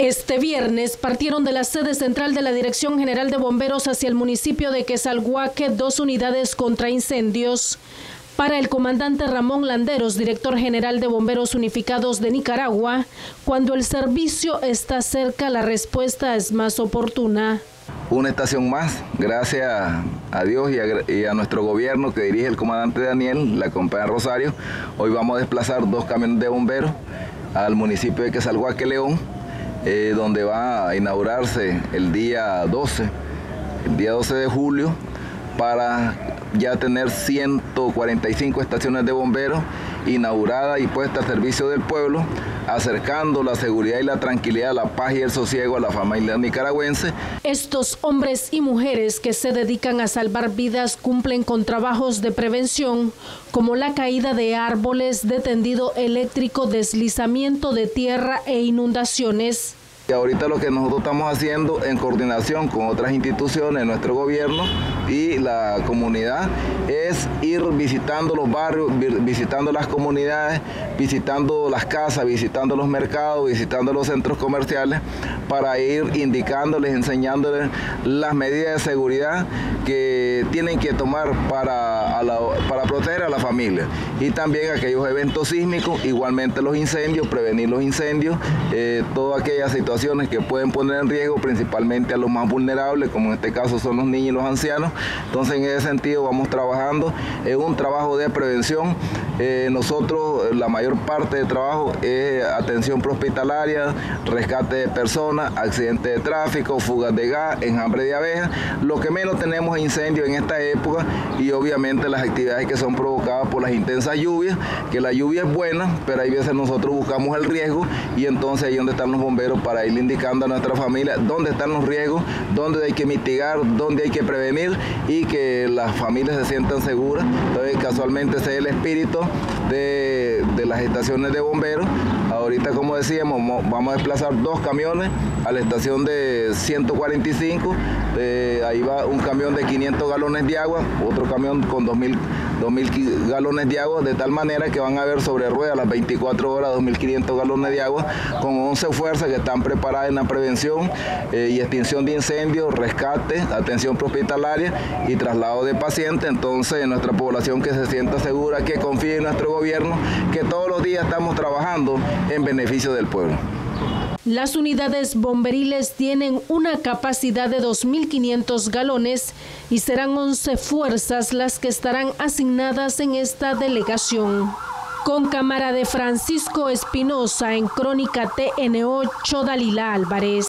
Este viernes partieron de la sede central de la Dirección General de Bomberos hacia el municipio de Quesalhuaque 2 unidades contra incendios. Para el comandante Ramón Landeros, director general de Bomberos Unificados de Nicaragua, cuando el servicio está cerca, la respuesta es más oportuna. Una estación más, gracias a Dios y a nuestro gobierno que dirige el comandante Daniel, la compañía Rosario. Hoy vamos a desplazar 2 camiones de bomberos al municipio de Quesalhuaque, León, donde va a inaugurarse el día 12 de julio, para ya tener 145 estaciones de bomberos inauguradas y puestas al servicio del pueblo, acercando la seguridad y la tranquilidad, la paz y el sosiego a la familia nicaragüense. Estos hombres y mujeres que se dedican a salvar vidas cumplen con trabajos de prevención, como la caída de árboles, de tendido eléctrico, deslizamiento de tierra e inundaciones. Y ahorita lo que nosotros estamos haciendo en coordinación con otras instituciones, nuestro gobierno y la comunidad, es ir visitando los barrios, visitando las comunidades, visitando las casas, visitando los mercados, visitando los centros comerciales, para ir indicándoles, enseñándoles las medidas de seguridad que tienen que tomar para proteger a la familia. Y también aquellos eventos sísmicos, igualmente los incendios, prevenir los incendios, todas aquellas situaciones que pueden poner en riesgo principalmente a los más vulnerables, como en este caso son los niños y los ancianos. Entonces, en ese sentido vamos trabajando, es un trabajo de prevención. Nosotros, la mayor parte del trabajo es atención prehospitalaria, rescate de personas, accidentes de tráfico, fugas de gas, enjambre de abejas. Lo que menos tenemos es incendios en esta época, y obviamente las actividades que son provocadas por las intensas lluvias, que la lluvia es buena, pero hay veces nosotros buscamos el riesgo, y entonces ahí es donde están los bomberos para ir indicando a nuestra familia dónde están los riesgos, dónde hay que mitigar, dónde hay que prevenir, y que las familias se sientan seguras. Entonces, casualmente ese es el espíritu de las estaciones de bomberos. Ahorita, como decíamos, vamos a desplazar 2 camiones a la estación de 145. Ahí va un camión de 500 galones de agua, otro camión con 2.000 galones de agua, de tal manera que van a haber sobre ruedas las 24 horas 2.500 galones de agua, con 11 fuerzas que están preparadas en la prevención y extinción de incendios, rescate, atención prehospitalaria y traslado de pacientes. Entonces, nuestra población que se sienta segura, que confíe en nuestro gobierno, que todos los días estamos trabajando en beneficio del pueblo. Las unidades bomberiles tienen una capacidad de 2.500 galones y serán 11 fuerzas las que estarán asignadas en esta delegación. Con cámara de Francisco Espinosa, en Crónica TN8, Dalila Álvarez.